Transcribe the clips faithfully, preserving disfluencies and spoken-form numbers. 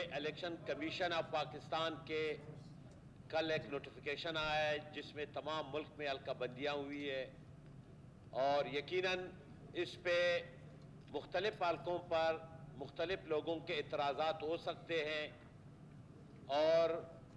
Election commission of Pakistan کے کل ایک نوٹیفیکیشن آیا ہے جس میں تمام ملک میں حلقہ بندیاں ہوئی ہے اور یقیناً اس پہ مختلف حلقوں پر مختلف لوگوں کے اعتراضات ہو سکتے ہیں اور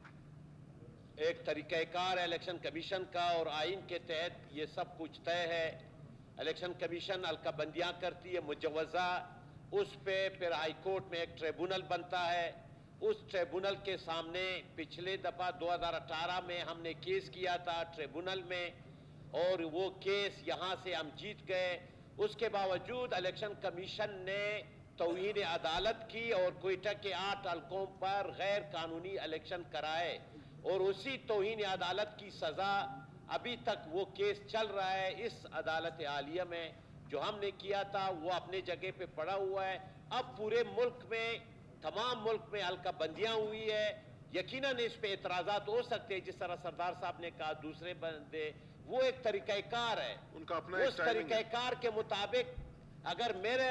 ایک طریقہ کار ہے الیکشن کمیشن کا اور آئین کے تحت یہ سب کچھ طے ہے. الیکشن کمیشن حلقہ بندیاں کرتی ہے مجوزہ، اس پہ پھر ہائی کورٹ میں ایک ٹریبونل بنتا ہے. اس ٹریبونل کے سامنے پچھلے دفعہ دو ہزار اٹھارہ میں ہم نے کیس کیا تھا ٹریبونل میں اور وہ کیس یہاں سے ہم جیت گئے. اس کے باوجود الیکشن کمیشن نے توہین عدالت کی اور کوئٹہ کے آٹھ حلقوں پر غیر قانونی الیکشن کرائے اور اسی توہین عدالت کی سزا ابھی تک وہ کیس چل رہا ہے. اس عدالت عالیہ میں جو ہم نے کیا تھا وہ اپنے جگہ پہ پڑا ہوا ہے. اب پورے ملک میں تمام ملک میں حلقہ بندیاں ہوئی ہے. یقیناً اس پہ اعتراضات ہو سکتے ہیں جس طرح سردار صاحب نے کہا دوسرے بندے، وہ ایک طریقہ کار ہے. ان کا اپنا اس طریقہ کار کے مطابق اگر میرے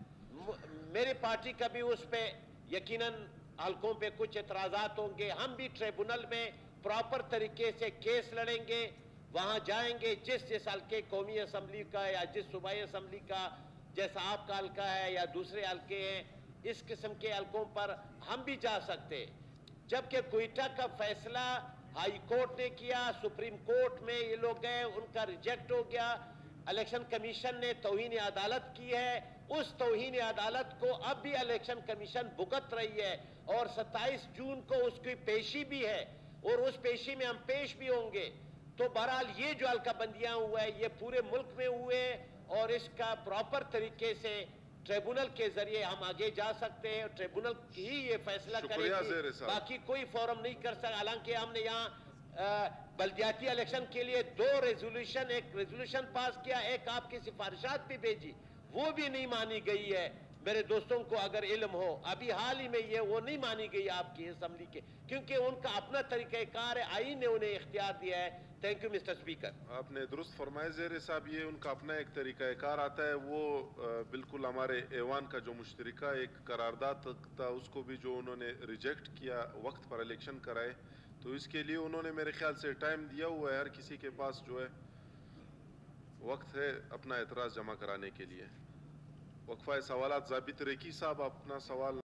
میری پارٹی کا بھی اس پہ یقیناً حلقوں پہ کچھ اعتراضات ہوں گے، ہم بھی ٹریبونل میں پراپر طریقے سے کیس لڑیں گے. وہاں جائیں گے جس جس حلقے قومی اسمبلی کا یا جس صوبائی اسمبلی کا جیسا آپ کا حلقہ ہے یا دوسرے حلقے ہیں، اس قسم کے حلقوں پر ہم بھی جا سکتے. جبکہ کوئٹہ کا فیصلہ ہائی کورٹ نے کیا، سپریم کورٹ میں یہ لوگ گئے، ان کا ریجیکٹ ہو گیا. الیکشن کمیشن نے توہین عدالت کی ہے. اس توہین عدالت کو اب بھی الیکشن کمیشن بھگت رہی ہے اور ستائیس جون کو اس کی پیشی بھی ہے اور اس پیشی میں ہم پیش بھی ہوں گے. تو بہرحال یہ جو حلقہ بندیاں ہوا ہے یہ پورے ملک میں ہوئے اور اس کا پراپر طریقے سے ٹریبونل کے ذریعے ہم آگے جا سکتے ہیں. ٹریبونل ہی یہ فیصلہ کرے گی، باقی کوئی فورم نہیں کر سکتا. حالانکہ ہم نے یہاں بلدیاتی الیکشن کے لیے دو ریزولوشن ایک ریزولوشن پاس کیا، ایک آپ کی سفارشات بھی بھیجی، وہ بھی نہیں مانی گئی ہے. میرے دوستوں کو اگر علم ہو ابھی حال ہی میں یہ وہ نہیں مانی گئی آپ کی اسمبلی کے، کیونکہ ان کا اپنا طریقہ کار ہے، آئین نے انہیں اختیار دیا ہے. Thank you mister speaker. آپ نے درست فرمایا زیر صاحب، یہ ان کا اپنا ایک طریقہ کار آتا ہے. وہ بالکل ہمارے ایوان کا جو مشترکہ ایک قرارداد تھا اس کو بھی جو انہوں نے ریجیکٹ کیا وقت پر الیکشن کرائے، تو اس کے لیے انہوں نے میرے خیال سے ٹائم دیا ہوا ہے. ہر کسی کے پاس جو ہے وقت ہے اپنا اعتراض جمع کرانے کے لیے. وقفہ سوالات ضابط ریکی صاحب اپنا سوال